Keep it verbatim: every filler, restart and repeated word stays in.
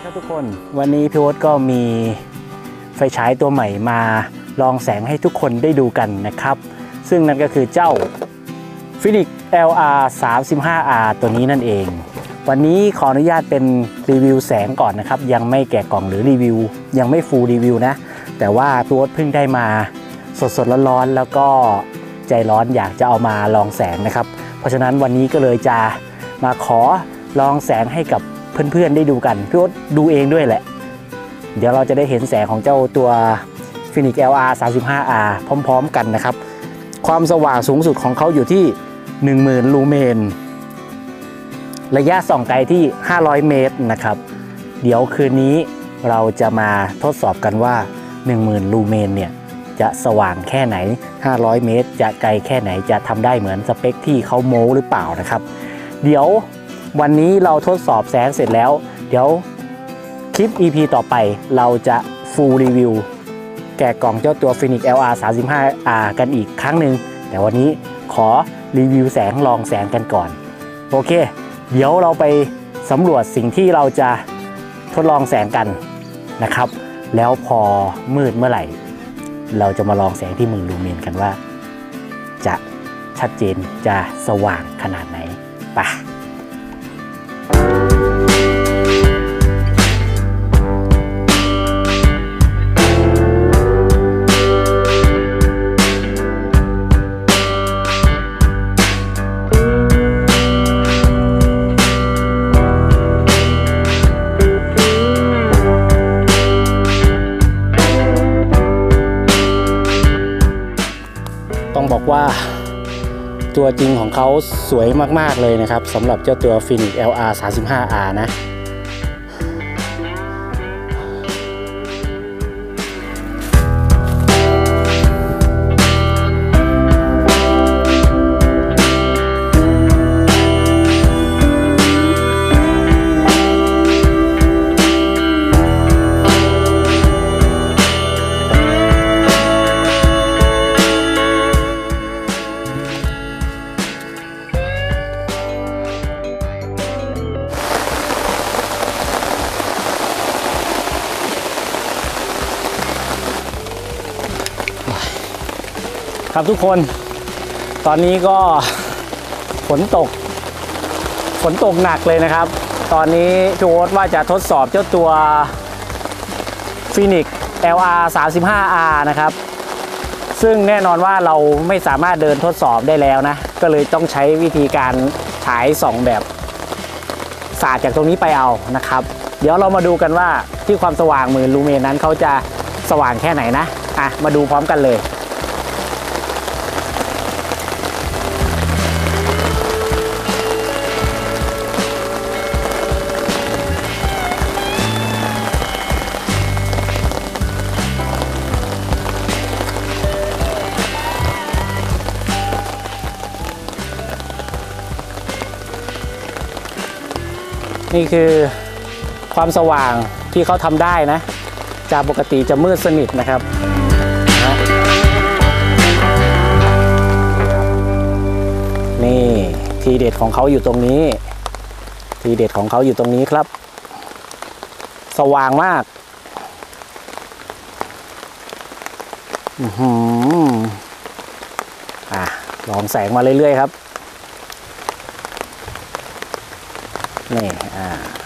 ครับทุกคนวันนี้พี่โอ๊ตก็มีไฟฉายตัวใหม่มาลองแสงให้ทุกคนได้ดูกันนะครับซึ่งนั่นก็คือเจ้า Phoenix แอล อาร์ สามสิบห้า อาร์ ตัวนี้นั่นเองวันนี้ขออนุญาตเป็นรีวิวแสงก่อนนะครับยังไม่แกะกล่องหรือรีวิวยังไม่ฟูลรีวิวนะแต่ว่าพี่โอ๊ตเพิ่งได้มาสดๆร้อนๆแล้วก็ใจร้อนอยากจะเอามาลองแสงนะครับเพราะฉะนั้นวันนี้ก็เลยจะมาขอลองแสงให้กับเพื่อนๆได้ดูกันพี่โอ๊ตดูเองด้วยแหละเดี๋ยวเราจะได้เห็นแสงของเจ้าตัว Phoenix แอล อาร์ สามสิบห้า อาร์ พร้อมๆกันนะครับความสว่างสูงสุดของเขาอยู่ที่ หนึ่งหมื่น ลูเมนระยะส่องไกลที่ห้าร้อยเมตรนะครับเดี๋ยวคืนนี้เราจะมาทดสอบกันว่า หนึ่งหมื่น ลูเมนเนี่ยจะสว่างแค่ไหนห้าร้อยเมตรจะไกลแค่ไหนจะทำได้เหมือนสเปคที่เขาโม้หรือเปล่านะครับเดี๋ยววันนี้เราทดสอบแสงเสร็จแล้วเดี๋ยวคลิป อี พี ต่อไปเราจะฟูลรีวิวแกะกล่องเจ้าตัว Phoenix แอล อาร์ สามสิบห้า อาร์ กันอีกครั้งหนึ่งแต่วันนี้ขอรีวิวแสงลองแสงกันก่อนโอเคเดี๋ยวเราไปสำรวจสิ่งที่เราจะทดลองแสงกันนะครับแล้วพอมืดเมื่อไหร่เราจะมาลองแสงที่หมื่นลูเมนกันว่าจะชัดเจนจะสว่างขนาดไหนไปต้องบอกว่าตัวจริงของเขาสวยมากๆเลยนะครับสำหรับเจ้าตัว Phoenix แอล อาร์ สามสิบห้า อาร์ นะครับทุกคนตอนนี้ก็ฝนตกฝนตกหนักเลยนะครับตอนนี้พี่โอ๊ตว่าจะทดสอบเจ้าตัว Phoenix แอล อาร์ สามสิบห้า อาร์ นะครับซึ่งแน่นอนว่าเราไม่สามารถเดินทดสอบได้แล้วนะก็เลยต้องใช้วิธีการฉายส่องแบบสาดจากตรงนี้ไปเอานะครับเดี๋ยวเรามาดูกันว่าที่ความสว่างหมื่นลูเมนนั้นเขาจะสว่างแค่ไหนนะอ่ะมาดูพร้อมกันเลยนี่คือความสว่างที่เขาทำได้นะจากปกติจะมืดสนิทนะครับนี่ทีเด็ดของเขาอยู่ตรงนี้ทีเด็ดของเขาอยู่ตรงนี้ครับสว่างมากอือหืออ่ะลองแสงมาเรื่อยๆครับนี่อ่า